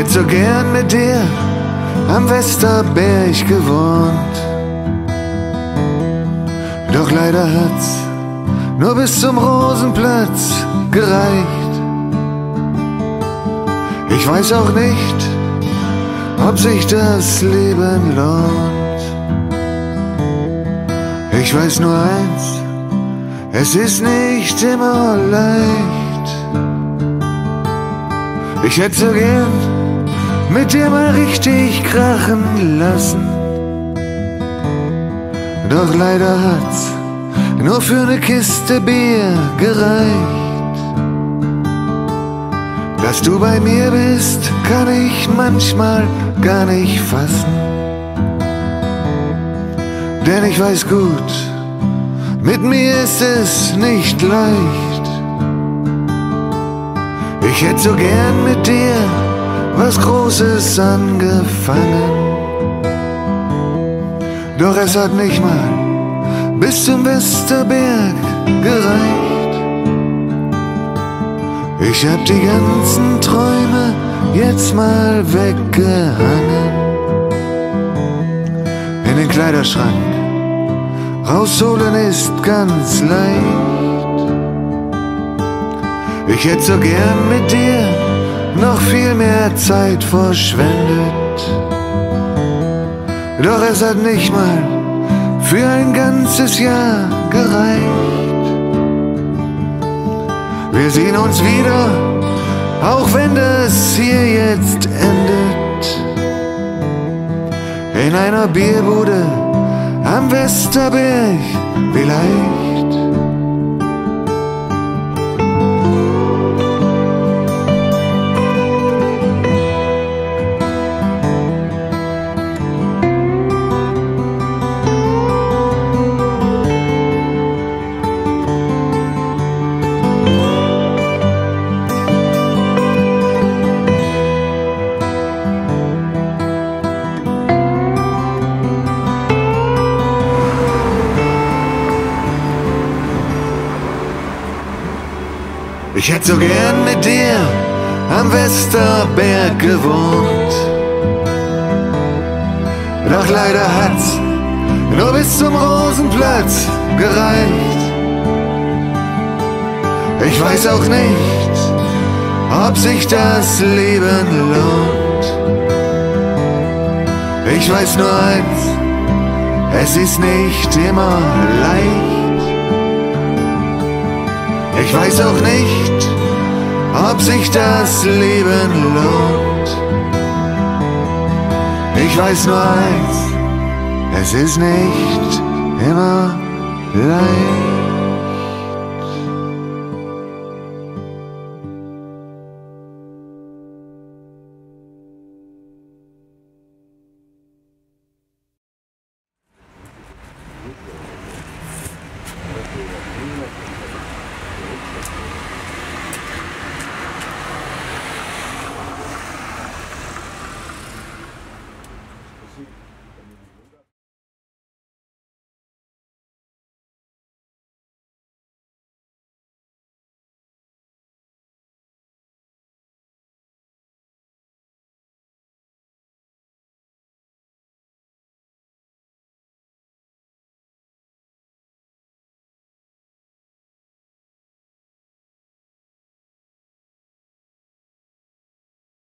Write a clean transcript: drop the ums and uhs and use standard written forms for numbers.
hätte so gern mit dir am Westerberg gewohnt. Doch leider hat's nur bis zum Rosenplatz gereicht. Ich weiß auch nicht, ob sich das Leben lohnt. Ich weiß nur eins, es ist nicht immer leicht. Ich hätte so gern mit dir mal richtig krachen lassen. Doch leider hat's nur für eine Kiste Bier gereicht. Dass du bei mir bist, kann ich manchmal gar nicht fassen. Denn ich weiß gut, mit mir ist es nicht leicht. Ich hätte so gern mit dir was Großes angefangen. Doch es hat nicht mal bis zum Westerberg gereicht. Ich hab die ganzen Träume jetzt mal weggehangen. In den Kleiderschrank rausholen ist ganz leicht. Ich hätte so gern mit dir noch viel mehr Zeit verschwendet. Doch es hat nicht mal für ein ganzes Jahr gereicht. Wir sehen uns wieder, auch wenn das hier jetzt endet. In einer Bierbude am Westerberg vielleicht. Ich hätte so gern mit dir am Westerberg gewohnt. Doch leider hat's nur bis zum Rosenplatz gereicht. Ich weiß auch nicht, ob sich das Leben lohnt. Ich weiß nur eins, es ist nicht immer leicht. Ich weiß auch nicht, ob sich das Leben lohnt. Ich weiß nur eins, es ist nicht immer leicht.